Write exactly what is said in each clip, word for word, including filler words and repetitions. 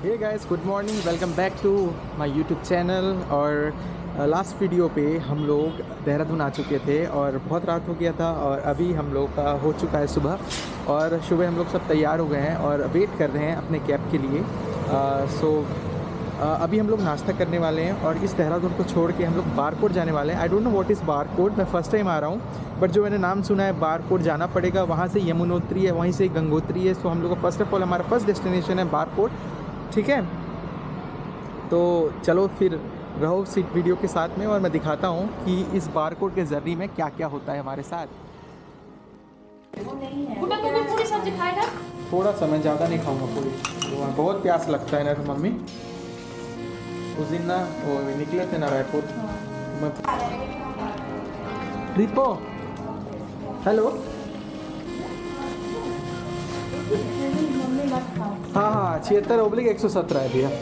Hey guys, good morning, welcome back to my YouTube channel. और last video पे हम लोग देहरादून आ चुके थे और बहुत रात हो गया था और अभी हम लोग का हो चुका है सुबह। और सुबह हम लोग सब तैयार हो गए हैं और वेट कर रहे हैं अपने कैब के लिए। सो अभी हम लोग नाश्ता करने वाले हैं और इस देहरादून को छोड़ के हम लोग बारकोट जाने वाले हैं। I don't know what is Barkot, मैं फ़र्स्ट टाइम आ रहा हूँ, बट जो मैंने नाम सुना है बारकोट जाना पड़ेगा। वहाँ से यमुनोत्री है, वहीं से गंगोत्री है। सो हम लोग का फर्स्ट ऑफ ऑल हमारा फर्स्ट डेस्टिनेशन है बारकोट, ठीक है। तो चलो फिर रहो सीट वीडियो के साथ में और मैं दिखाता हूँ कि इस बारकोट के जर्नी में क्या क्या होता है हमारे साथ। पूरी सब्जी खाएगा? थोड़ा सा, मैं ज़्यादा नहीं खाऊंगा पूरी, बहुत प्यास लगता है ना। तो मम्मी उस दिन ना वो निकले थे ना रायपुर। मैं रिपो हेलो, हाँ हाँ छिहत्तर ओब्लिक एक सौ सत्रह है भैया।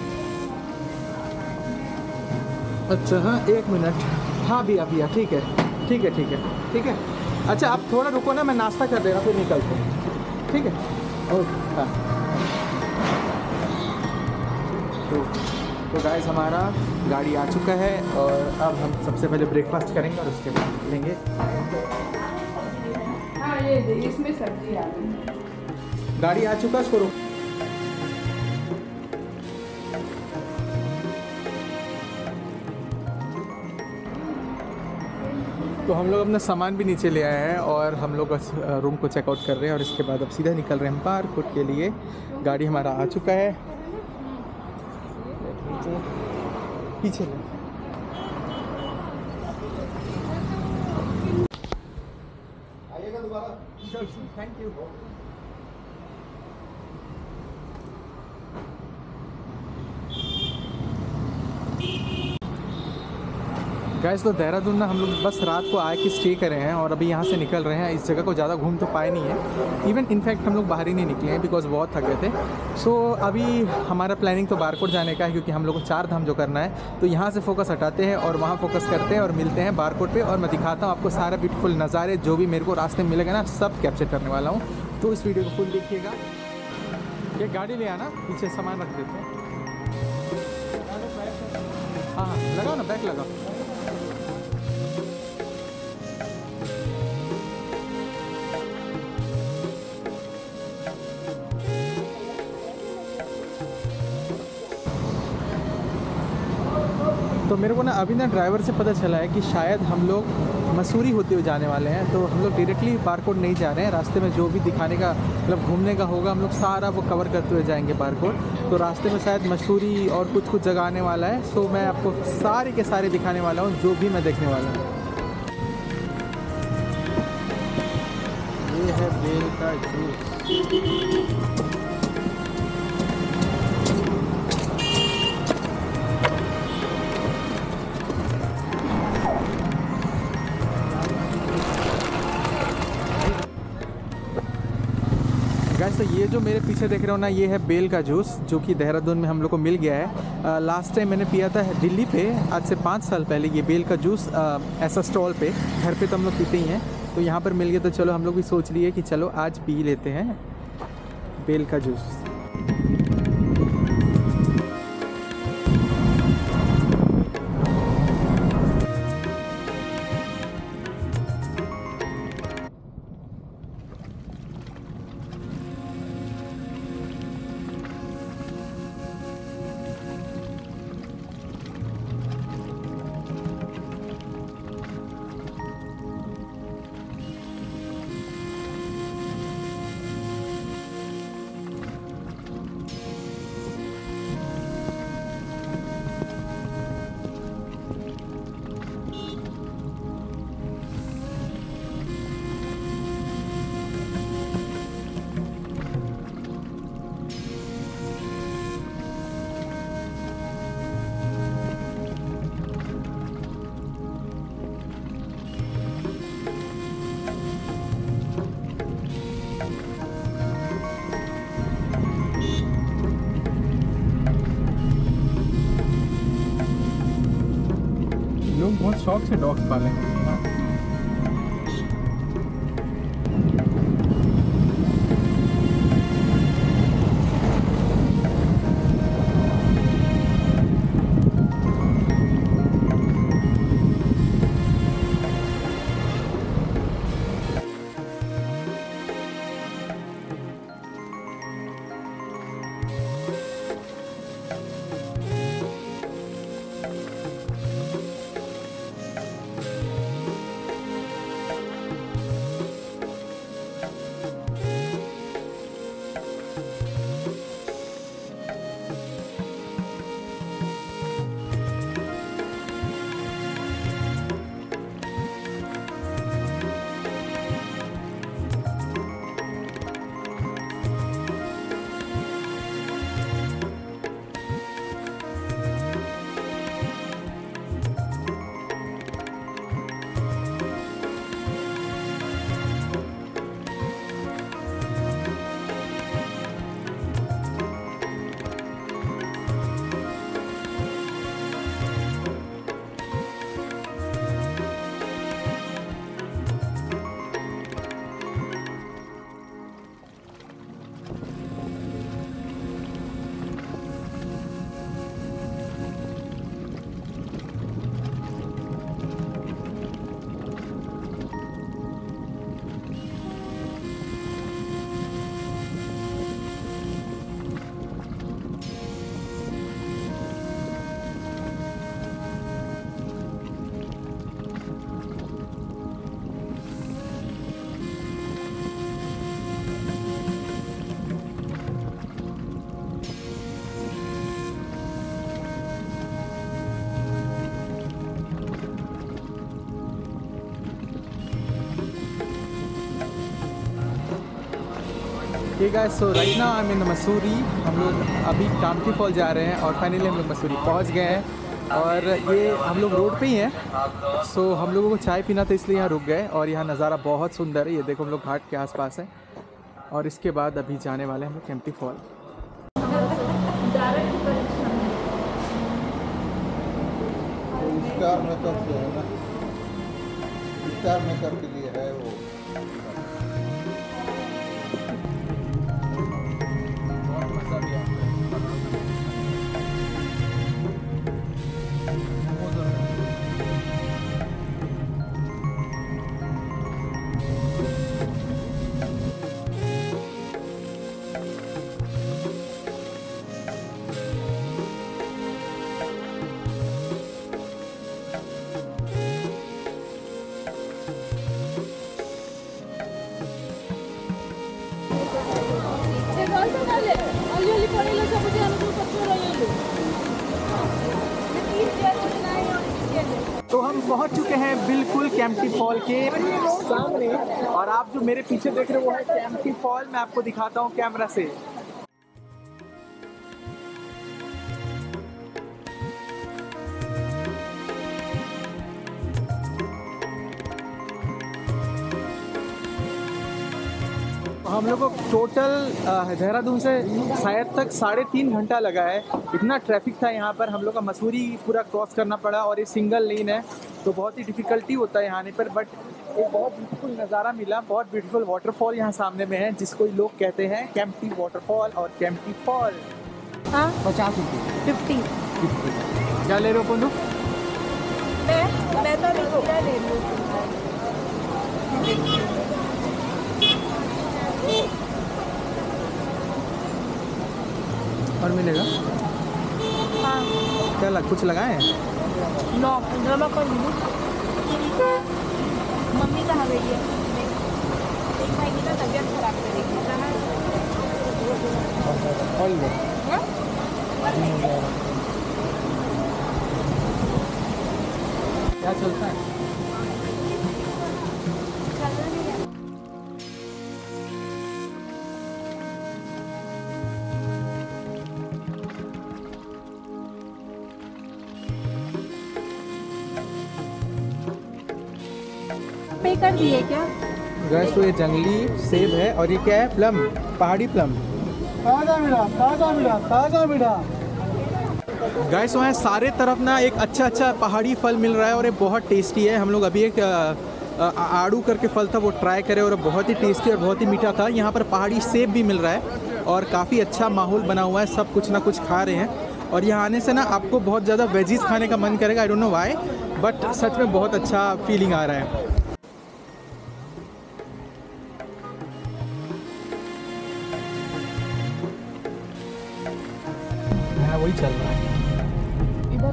अच्छा हाँ, एक मिनट। हाँ भैया भैया ठीक है ठीक है ठीक है ठीक है। अच्छा आप थोड़ा रुको ना, मैं नाश्ता कर देगा फिर निकलते हैं, ठीक है। ओके हाँ। तो तो गाइस हमारा गाड़ी आ चुका है और अब हम सबसे पहले ब्रेकफास्ट करेंगे और उसके बाद निकलेंगे। हाँ ये इसमें सब्जी आ गई। गाड़ी आ चुका है, इसको रोक। तो हम लोग अपना सामान भी नीचे ले आए हैं और हम लोग रूम को चेकआउट कर रहे हैं और इसके बाद अब सीधा निकल रहे हैं बारकोट के लिए। गाड़ी हमारा आ चुका है, पीछे ले। आइएगा दोबारा। Thank you. गाइस तो देहरादून ना हम लोग बस रात को आए कि स्टे करे हैं और अभी यहाँ से निकल रहे हैं। इस जगह को ज़्यादा घूम तो पाए नहीं है, इवन इनफैक्ट हम लोग बाहर ही नहीं निकले हैं बिकॉज बहुत थक गए थे। सो so, अभी हमारा प्लानिंग तो बारकोट जाने का है क्योंकि हम लोग को चार धाम जो करना है। तो यहाँ से फोकस हटाते हैं और वहाँ फोकस करते हैं और मिलते हैं बारकोट पे। और मैं दिखाता हूँ आपको सारे ब्यूटीफुल नज़ारे जो भी मेरे को रास्ते में मिलेगा ना, सब कैप्चर करने वाला हूँ। तो इस वीडियो को फुल देखिएगा। ये गाड़ी ले आना, पीछे सामान रख देते हैं। हाँ हाँ लगाओ ना, बैक लगाओ। तो मेरे को ना अभी ना ड्राइवर से पता चला है कि शायद हम लोग मसूरी होते हुए जाने वाले हैं। तो हम लोग डायरेक्टली बारकोट नहीं जा रहे हैं, रास्ते में जो भी दिखाने का मतलब घूमने का होगा हम लोग सारा वो कवर करते हुए जाएंगे बारकोट। तो रास्ते में शायद मसूरी और कुछ कुछ जगह आने वाला है। सो मैं आपको सारे के सारे दिखाने वाला हूँ जो भी मैं देखने वाला हूँ। ये है बेल का जूस। गाइस तो ये जो मेरे पीछे देख रहे हो ना, ये है बेल का जूस जो कि देहरादून में हम लोग को मिल गया है। लास्ट टाइम मैंने पिया था दिल्ली पे, आज से पाँच साल पहले। ये बेल का जूस आ, ऐसा स्टॉल पे, घर पे तो हम लोग पीते ही हैं, तो यहाँ पर मिल गया। तो चलो हम लोग भी सोच लिए कि चलो आज पी लेते हैं बेल का जूस। लोग बहुत शौक से डॉग्स पालेंगे। ठीक है, so right now I am in Mussoorie. हम लोग अभी कामठी फॉल जा रहे हैं और फाइनली हम लोग मसूरी पहुंच गए हैं और ये हम लोग रोड पे ही हैं। सो हम लोगों को चाय पीना था इसलिए यहाँ रुक गए और यहाँ नज़ारा बहुत सुंदर है। ये देखो हम लोग घाट के आसपास हैं और इसके बाद अभी जाने वाले हैं हम लोग केम्प्टी फॉल। स्टार मेकअप जो है ना, स्टार मेकअप के लिए है वो। तो हम पहुंच चुके हैं बिल्कुल केम्प्टी फॉल के सामने और आप जो मेरे पीछे देख रहे हो वो है केम्प्टी फॉल। मैं आपको दिखाता हूं कैमरा से। हम लोग को टोटल देहरादून से शायद तक साढ़े तीन घंटा लगा है। इतना ट्रैफिक था यहाँ पर, हम लोग का मसूरी पूरा क्रॉस करना पड़ा और ये सिंगल लेन है तो बहुत ही डिफ़िकल्टी होता है यहाँ आने पर। बट एक बहुत ब्यूटीफुल नज़ारा मिला, बहुत ब्यूटीफुल वाटरफॉल यहाँ सामने में है जिसको लोग कहते हैं केम्प्टी वाटरफॉल और केम्प्टी फॉल। हाँ पचास रुपये फिफ्टी। क्या ले रहे हो पंदू? मैं मैं तो रिक्शा ले लूँ। और मिलेगा? हाँ क्या लग कुछ लगाए हैं? नौ ड्रामा कर लूँ। मम्मी कहाँ गई है? एक महीने का तबीयत खराब करेगी। और लो। हाँ? क्या चलता है? पे कर दिए क्या? गैस तो ये जंगली सेब है और ये क्या है? प्लम, पहाड़ी प्लम। ताज़ा मीठा, ताज़ा मीठा, ताज़ा मीठा। गैस वहाँ सारे तरफ ना एक अच्छा अच्छा पहाड़ी फल मिल रहा है और ये बहुत टेस्टी है। हम लोग अभी एक आ, आ, आड़ू करके फल था वो ट्राई करे और बहुत ही टेस्टी और बहुत ही मीठा था। यहाँ पर पहाड़ी सेब भी मिल रहा है और काफ़ी अच्छा माहौल बना हुआ है, सब कुछ ना कुछ खा रहे हैं। और यहाँ आने से ना आपको बहुत ज़्यादा वेजीज खाने का मन करेगा, I don't know why, but सच में बहुत अच्छा फीलिंग आ रहा है। वही चल रहा है इधर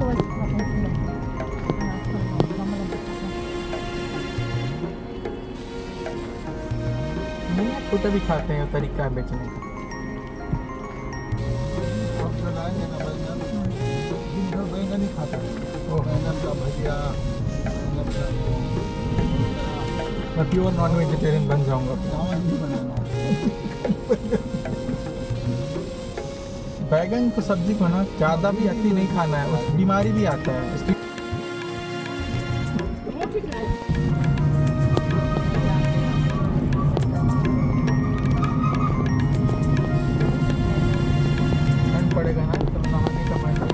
नहीं, छोटे भी खाते हैं, तरीका है बेचने का। बैंगन ही खाता है, बैंगन का भजिया। मैं प्योर नॉन वेजिटेरियन बन जाऊंगा। चावल नहीं बनाना। बैगन को सब्जी को ना ज़्यादा भी अति नहीं खाना है, उस बीमारी भी आता है उसकी। ठंड पड़ेगा ना तो नहाने का मन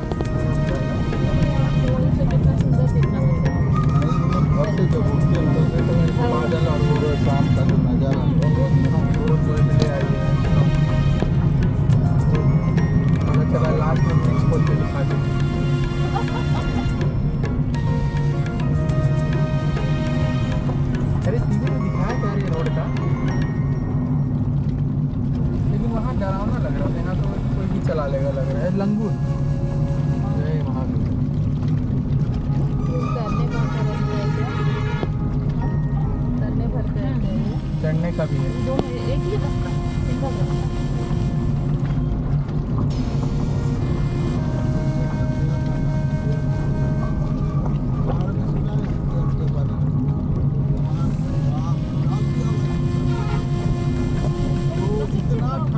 बादल और वो शाम का जो नज़ारा ले आइए। चला लास्ट में नेक्स्ट खोल के दिखा दूँ। अरे टीवी में दिखाया क्या ये रोड का, लेकिन वहाँ डरावना लग रहा है। यहाँ तो कोई भी चला लेगा लग रहा है। लंगूर जय महावीर। चढ़ने का भी है। एक ही रास्ता। इतना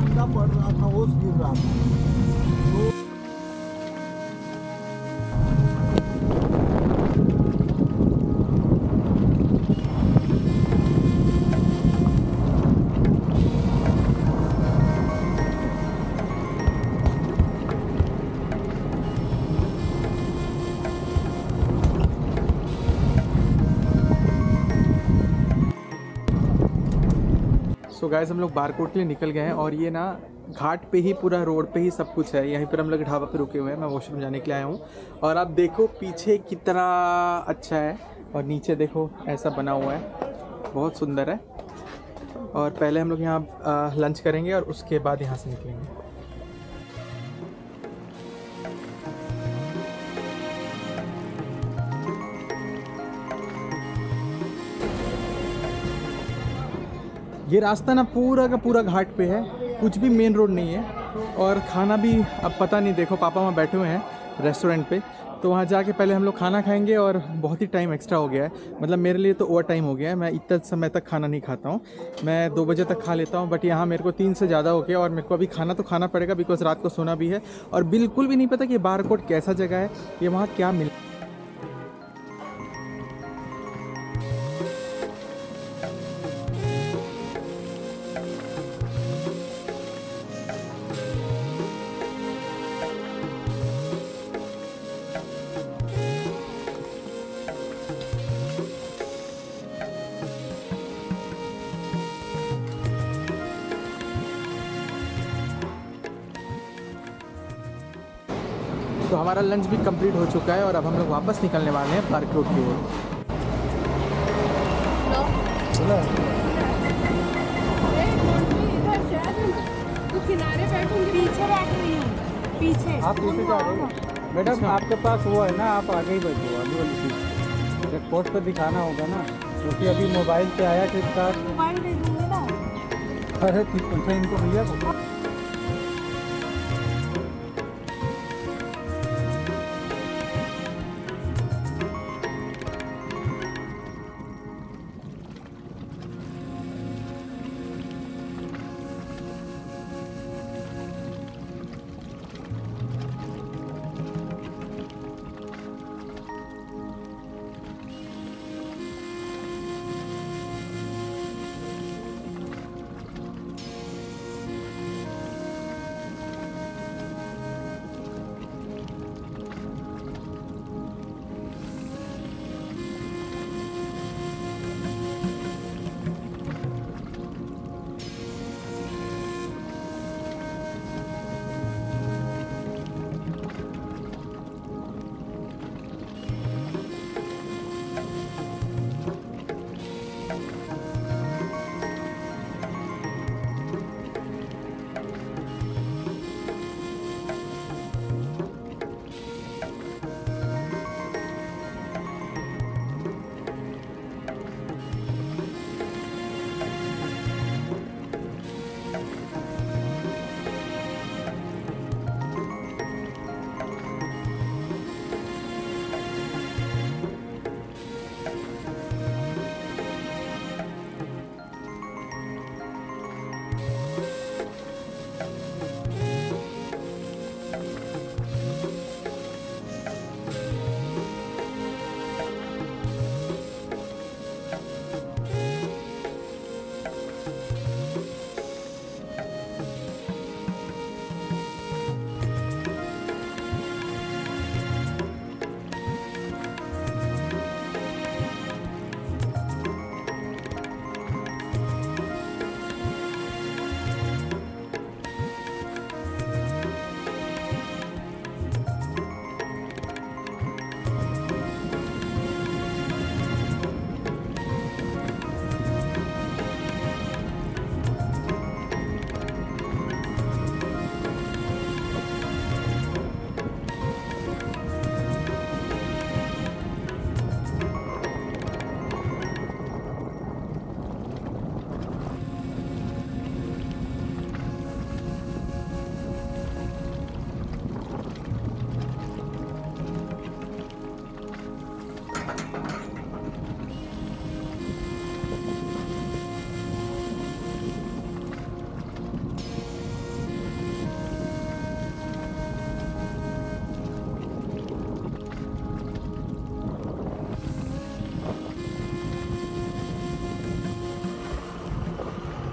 सो गाइस हम लोग बारकोट के लिए निकल गए हैं और ये ना घाट पे ही पूरा रोड पे ही सब कुछ है। यहीं पर हम लोग ढाबा पे रुके हुए हैं। मैं वॉशरूम जाने के लिए आया हूँ और आप देखो पीछे कितना अच्छा है और नीचे देखो ऐसा बना हुआ है, बहुत सुंदर है। और पहले हम लोग यहाँ लंच करेंगे और उसके बाद यहाँ से निकलेंगे। ये रास्ता ना पूरा का पूरा घाट पे है, कुछ भी मेन रोड नहीं है। और खाना भी अब पता नहीं, देखो पापा वहाँ बैठे हुए हैं रेस्टोरेंट पे, तो वहाँ जाके पहले हम लोग खाना खाएंगे। और बहुत ही टाइम एक्स्ट्रा हो गया है, मतलब मेरे लिए तो ओवर टाइम हो गया है। मैं इतना समय तक खाना नहीं खाता हूँ, मैं दो बजे तक खा लेता हूँ, बट यहाँ मेरे को तीन से ज़्यादा हो गया और मेरे को अभी खाना तो खाना पड़ेगा बिकॉज रात को सोना भी है। और बिल्कुल भी नहीं पता कि बारकोट कैसा जगह है, ये वहाँ क्या मिल। तो हमारा लंच भी कंप्लीट हो चुका है और अब हम लोग वापस निकलने वाले हैं बारकोट की ओर। तो किनारे बैठूंगी, पीछे बैठ रही हूँ, पीछे। आप पीछे जा रहे हो मैडम, आपके पास वो है ना, आप आगे ही बैठो वाली वाली सीट। चेक पोस्ट पे दिखाना होगा ना, क्योंकि अभी मोबाइल पे आया कि इसका। मोबाइल दे दूँगी ना। अरे पूछो इनको भैया को।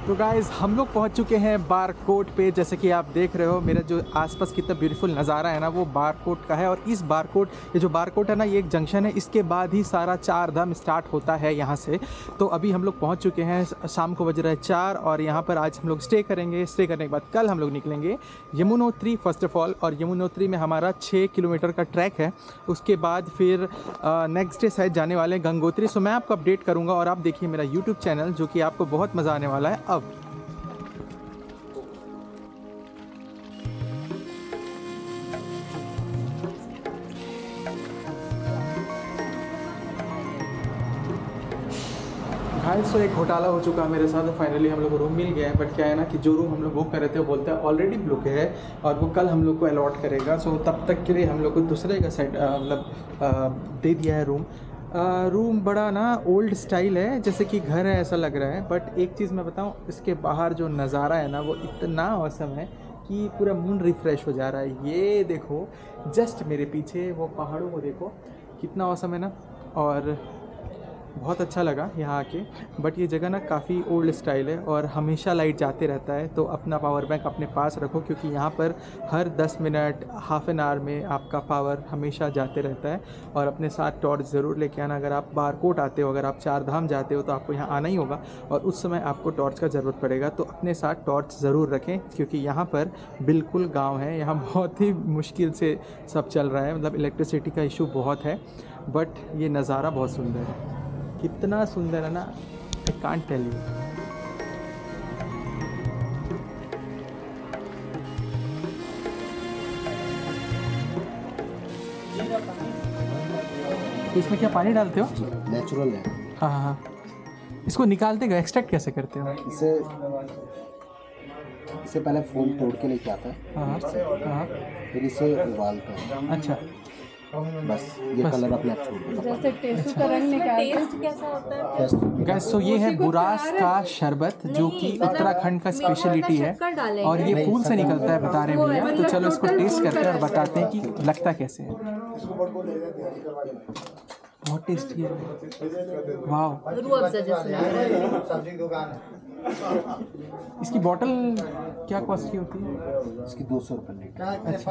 तो गाइज़ हम लोग पहुंच चुके हैं बारकोट पे। जैसे कि आप देख रहे हो मेरा जो आसपास कितना ब्यूटीफुल नज़ारा है ना वो बारकोट का है। और इस बारकोट ये जो बारकोट है ना ये एक जंक्शन है, इसके बाद ही सारा चार धाम स्टार्ट होता है यहाँ से। तो अभी हम लोग पहुँच चुके हैं, शाम को बज रहा है चार और यहाँ पर आज हम लोग स्टे करेंगे। स्टे करने के बाद कल हम लोग निकलेंगे यमुनोत्री फर्स्ट ऑफ ऑल। और यमुनोत्री में हमारा छः किलोमीटर का ट्रैक है। उसके बाद फिर नेक्स्ट डे शायद जाने वाले हैं गंगोत्री। सो मैं आपको अपडेट करूँगा और आप देखिए मेरा यूट्यूब चैनल, जो कि आपको बहुत मज़ा आने वाला है। अब भाई सो एक घोटाला हो चुका है मेरे साथ। फाइनली हम लोग को रूम मिल गया है, बट क्या है ना कि जो रूम हम लोग बुक कर रहे थे वो बोलते हैं ऑलरेडी बुक है और वो कल हम लोग को अलॉट करेगा। सो तब तक के लिए हम लोग को दूसरे का साइड मतलब दे दिया है रूम। रूम बड़ा ना ओल्ड स्टाइल है, जैसे कि घर है ऐसा लग रहा है। बट एक चीज़ मैं बताऊं, इसके बाहर जो नज़ारा है ना वो इतना औसम है कि पूरा मूड रिफ़्रेश हो जा रहा है। ये देखो जस्ट मेरे पीछे वो पहाड़ों को देखो कितना औसम है ना। और बहुत अच्छा लगा यहाँ आके। बट ये जगह ना काफ़ी ओल्ड स्टाइल है और हमेशा लाइट जाते रहता है। तो अपना पावर बैंक अपने पास रखो, क्योंकि यहाँ पर हर दस मिनट हाफ एन आवर में आपका पावर हमेशा जाते रहता है। और अपने साथ टॉर्च ज़रूर लेके आना। अगर आप बारकोट आते हो, अगर आप चार धाम जाते हो तो आपको यहाँ आना ही होगा और उस समय आपको टॉर्च का ज़रूरत पड़ेगा। तो अपने साथ टॉर्च ज़रूर रखें, क्योंकि यहाँ पर बिल्कुल गाँव है। यहाँ बहुत ही मुश्किल से सब चल रहा है, मतलब इलेक्ट्रिसिटी का इशू बहुत है। बट ये नज़ारा बहुत सुंदर है, कितना सुंदर है ना, आई कांट टेल यू। तो इसमें क्या पानी डालते हो? नेचुरल है। हाँ हाँ हाँ। इसको निकालते हो, एक्सट्रैक्ट कैसे करते हो? इसे इसे पहले फूल तोड़ के लेके आता है, हाँ हाँ। फिर इसे उबालता है। अच्छा, बस ये कलर अपने आप छोड़ देगा। जैसे टेस्ट का रंग निकालते हैं। टेस्ट कैसा होता है? गैस तो ये है बुरास का शरबत, जो कि उत्तराखंड का स्पेशलिटी है और ये फूल से निकलता है बता रहे भैया। तो चलो इसको टेस्ट करते हैं और बताते हैं कि लगता कैसे है। बहुत टेस्टी है, वाह। रूह अफ़ज़ा जैसे। इसकी बॉटल क्या कॉस्ट की होती है? इसकी दो सौ रुपये लीटर।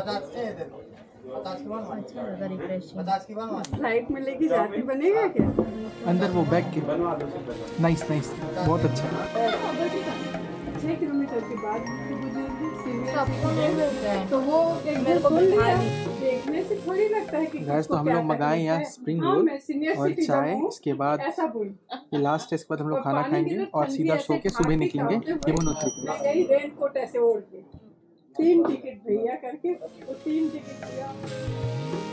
अच्छा लगा, रिफ्रेशिंग। फ्लाइट में लेके जाके बनेगा क्या? अंदर वो बैग के। नाइस नाइस, बहुत अच्छा है। छः किलोमीटर के बाद सबको दे देते हैं। तो वो एक मेरे को सुन बिठा लिया, दी। देखने से थोड़ी लगता है कि गैस तो हम लोग मंगाए यहाँ स्प्रिंग रोल और चाय। इसके बाद ऐसा बोल। ये लास्ट है, इसके बाद हम लोग और खाना पानी खाएंगे की तो और ठंडी सीधा ऐसे सो के सुबह खाते निकलेंगे खाते यमुनोत्री के लिए। यही रेन कोट ऐसे ओढ़ के तीन टिकट भैया करके वो तीन टिकट दिया।